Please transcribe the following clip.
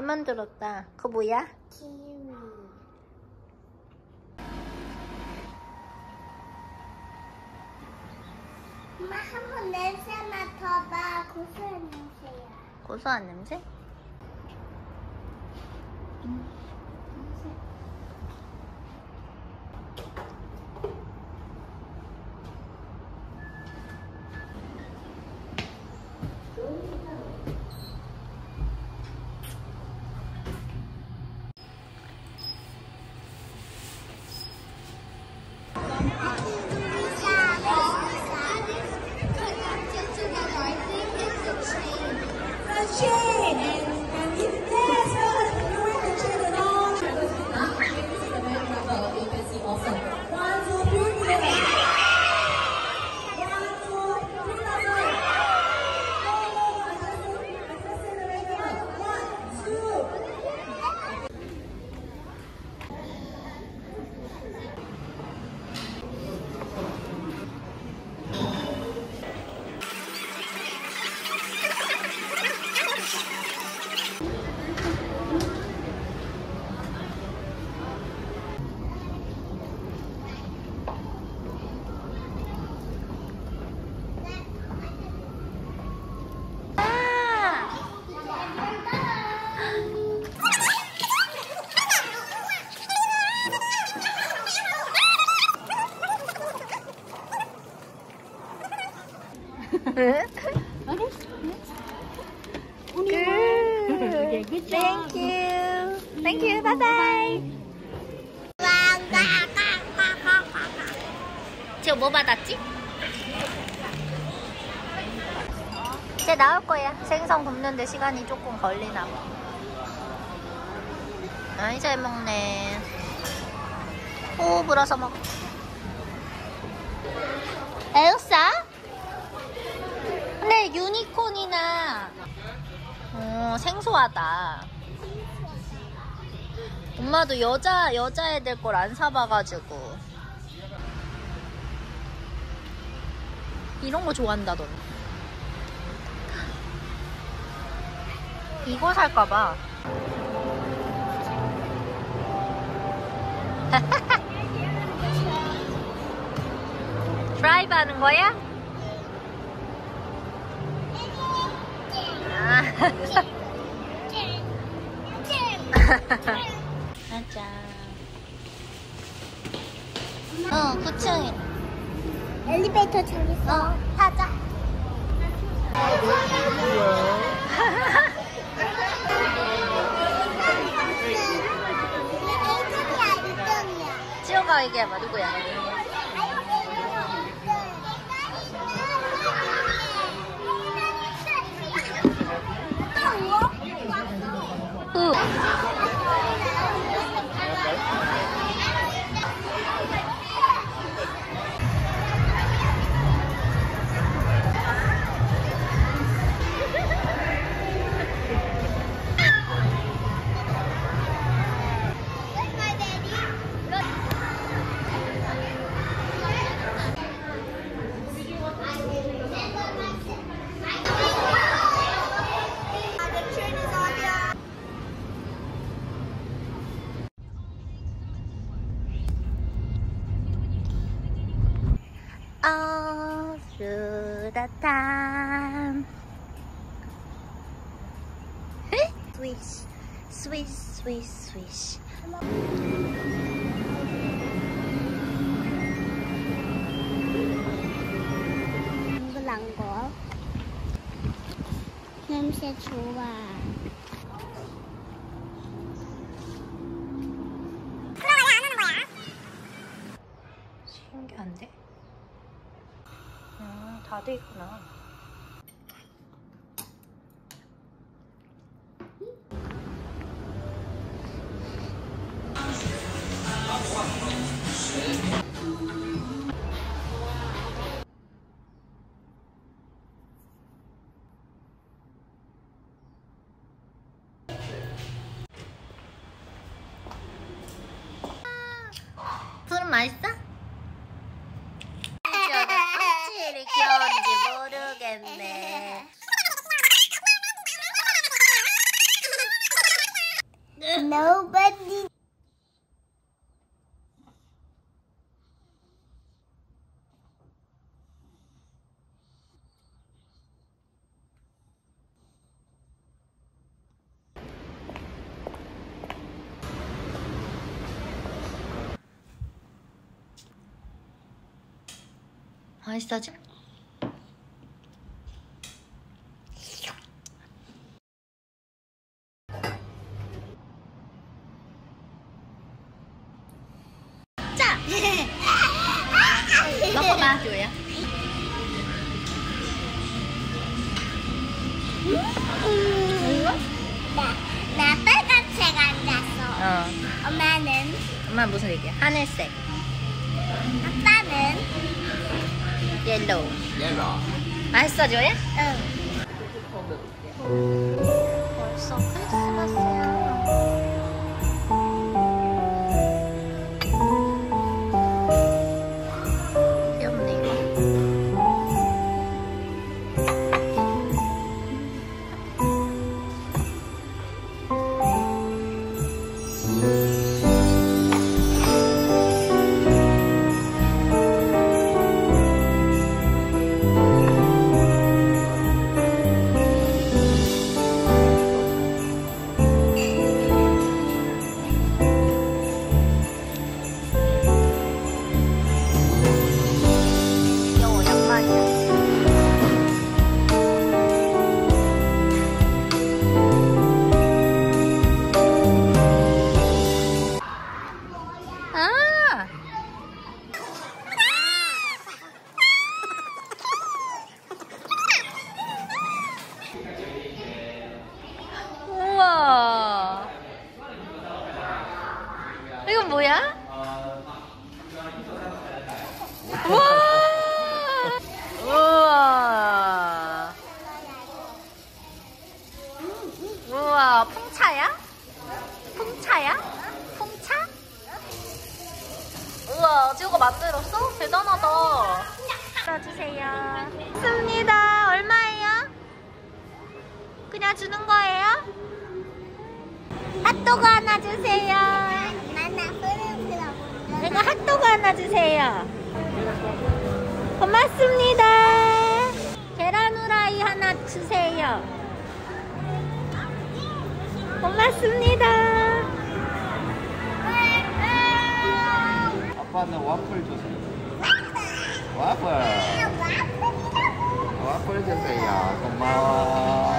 만들었다. 그거 뭐야? 키위. 엄마 한번 냄새 맡아봐. 고소한 냄새야. 고소한 냄새? Good. Thank you. Thank you. Bye bye. 지금 뭐 받았지? 이제 나올 거야. 생선 굽는데 시간이 조금 걸리나 봐. 아이 잘 먹네. 오 물어서 먹어. 엘사? 근데 유니콘이나 생소하다. 엄마도 여자애들 걸 안 사봐가지고 이런 거 좋아한다던데. 이거 살까봐. 드라이브 하는 거야? 맞아. 9층에 엘리베이터 저기 있어. 타자. 지호가 얘기해봐. 누구야? All through the time. Swish, swish, swish, swish. 둥글한 거. 냄새 좋아. 신기한데? 다 돼 있구나. 술은 맛있어? 이리 귀여운지 모르겠네. 맛있어지? 자! 먹어봐, 조야. 나 빨간색 앉았어. 엄마는? 엄마 무슨 색이야? 하늘색. 아빠는? 옐로우. 맛있어, 조야? 응. 벌써 크리스마스야. 귀엽네, 이거. 귀여워, 양말이야. 아! 우와. 이건 뭐야? 우와. 우와. 우와, 풍차야? 풍차야? 풍차? 우와, 지우가 만들었어? 대단하다. 써주세요. 습니다. 얼마예요? 그냥 주는 거예요? 핫도그 하나 주세요. 만나 흐름스러워. 내가 핫도그 하나 주세요. 고맙습니다. 계란 후라이 하나 주세요. 고맙습니다. 아빠는 와플 주세요. 와플. 와플 주세요. 고마워.